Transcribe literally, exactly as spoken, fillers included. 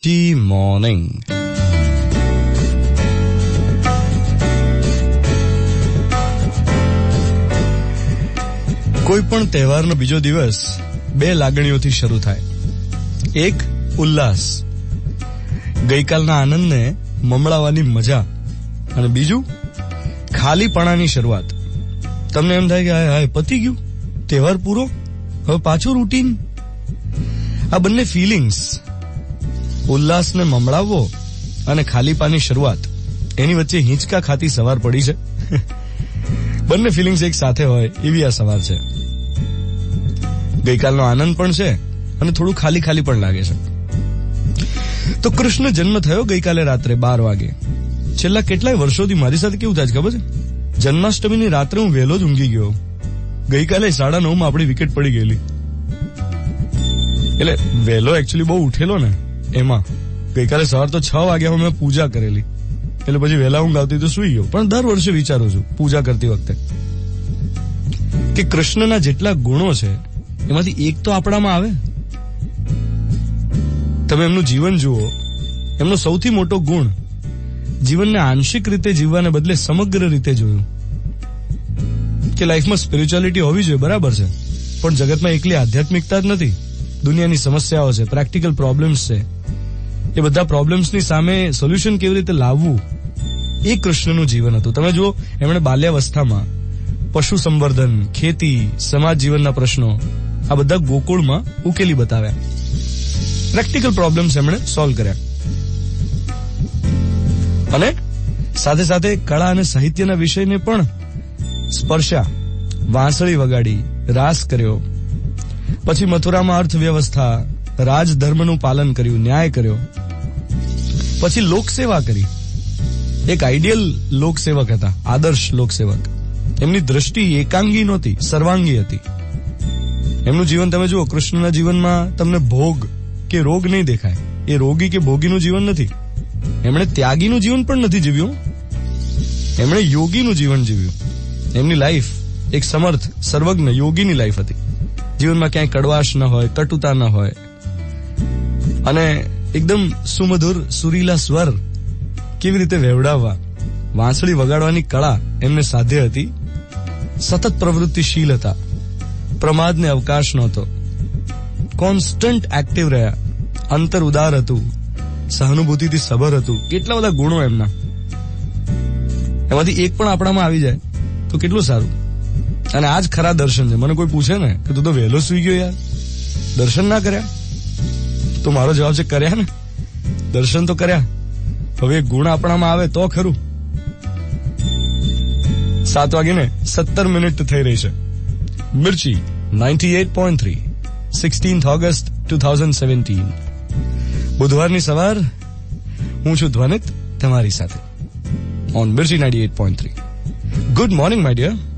જી morning. કોઈ પણ તહેવારનો બીજો દિવસ બે લાગણીઓથી શરૂ થાય. એક ઉલ્લાસ, ગઈકાલના આનંદને મમળાવવાની મજા, અને બીજું ખાલીપણાની શરૂઆત. તમને એમ થાય કે હાય હાય પતી ગયું, તહેવાર પૂરો, હવે પાછું રૂટીન. આ બંને ફિલિંગ્સ, ઉલ્લાસને મમળાવવો અને ખાલીપાની શરૂઆત, એની વચ્ચે હિંચકા ખાતી સવાર પડી છે. બંને ફિલિંગ્સ એક સાથે હોય એવી આ સવાર છે. ગઈકાલનો આનંદ પણ છે અને થોડું ખાલી ખાલી પણ લાગે છે. તો કૃષ્ણ જન્મ થયો ગઈકાલે રાત્રે બાર વાગે. છેલ્લા કેટલાય વર્ષોથી મારી સાથે કેવું થાય છે ખબર છે? જન્માષ્ટમીની રાત્રે હું વહેલો જ ઊંઘી ગયો. ગઈકાલે સાડા નવ માં આપણી વિકેટ પડી ગયેલી. એટલે વહેલો એકચ્યુઅલી બહુ ઉઠેલો ને, એમાં ગઈકાલે સવાર તો છ વાગ્યા મેં પૂજા કરેલી, એટલે પછી વહેલા ઊંઘ આવતી તો સુઈ ગયો. પણ દર વર્ષે વિચારું છું પૂજા કરતી વખતે કે કૃષ્ણના જેટલા ગુણો છે એમાંથી એક તો આપણામાં આવે. તમે એમનું જીવન જુઓ, એમનો સૌથી મોટો ગુણ જીવનને આંશિક રીતે જીવવાને બદલે સમગ્ર રીતે જોયું. કે લાઈફમાં સ્પિરિચ્યુઆલિટી હોવી જોઈએ, બરાબર છે, પણ જગતમાં એકલી આધ્યાત્મિકતા જ નથી. દુનિયાની સમસ્યાઓ છે, પ્રેક્ટિકલ પ્રોબ્લેમ્સ છે. એ બધા પ્રોબ્લેમ્સની સામે સોલ્યુશન કેવી રીતે લાવવું, એ કૃષ્ણનું જીવન હતું. તમે જુઓ, એમણે બાલ્યાવસ્થામાં પશુ સંવર્ધન, ખેતી, સમાજ જીવનના પ્રશ્નો, આ બધા ગોકુળમાં ઉકેલી બતાવ્યા. પ્રેક્ટિકલ પ્રોબ્લેમ્સ એમણે સોલ્વ કર્યા. અને સાથે સાથે કળા અને સાહિત્યના વિષયને પણ સ્પર્શ્યા. વાંસળી વગાડી, રાસ કર્યો, પછી મથુરામાં અર્થવ્યવસ્થા, રાજધર્મનું પાલન કર્યું, ન્યાય કર્યો, પછી લોકસેવા કરી. એક આઈડિયલ લોકસેવક હતા, આદર્શ લોકસેવક. એમની દ્રષ્ટિ એકાંગી નહોતી, સર્વાંગી હતી. એમનું જીવન તમે જુઓ, કૃષ્ણના જીવનમાં તમને ભોગ કે રોગ નહીં દેખાય. એ રોગી કે ભોગીનું જીવન નથી. એમણે ત્યાગીનું જીવન પણ નથી જીવ્યું, એમણે યોગીનું જીવન જીવ્યું. એમની લાઈફ એક સમર્થ, સર્વજ્ઞ યોગીની લાઈફ હતી. જીવનમાં ક્યાંય કડવાશ ન હોય, કટુતા ન હોય, અને એકદમ સુમધુર સુરીલા સ્વર કેવી રીતે વેવડાવવા, વાંસળી વગાડવાની કળા એમને સાધ્ય હતી. સતત પ્રવૃત્તિશીલ હતા, પ્રમાદને અવકાશ નહોતો, કોન્સ્ટન્ટ એક્ટિવ રહ્યા, અંતર ઉદાર હતું, સહાનુભૂતિથી સભર હતું. કેટલા બધા ગુણો એમના. એમાંથી એક પણ આપણામાં આવી જાય તો કેટલું સારું. અને આ જ ખરા દર્શન છે. મને કોઈ પૂછે ને કે તું તો વહેલો સુઈ ગયો યાર, દર્શન ના કર્યા? તો મારો જવાબ છે કર્યા ને, દર્શન તો કર્યા. હવે ગુણ આપણામાં આવે તો ખરું. સાત વાગીને સત્તર મિનિટ થઈ રહી છે. Mirchi ninety eight point three, sixteenth August two thousand seventeen, બુધવારની સવાર. હું છું ધ્વનિત તમારી સાથે on Mirchi ninety eight point three. Good morning my dear.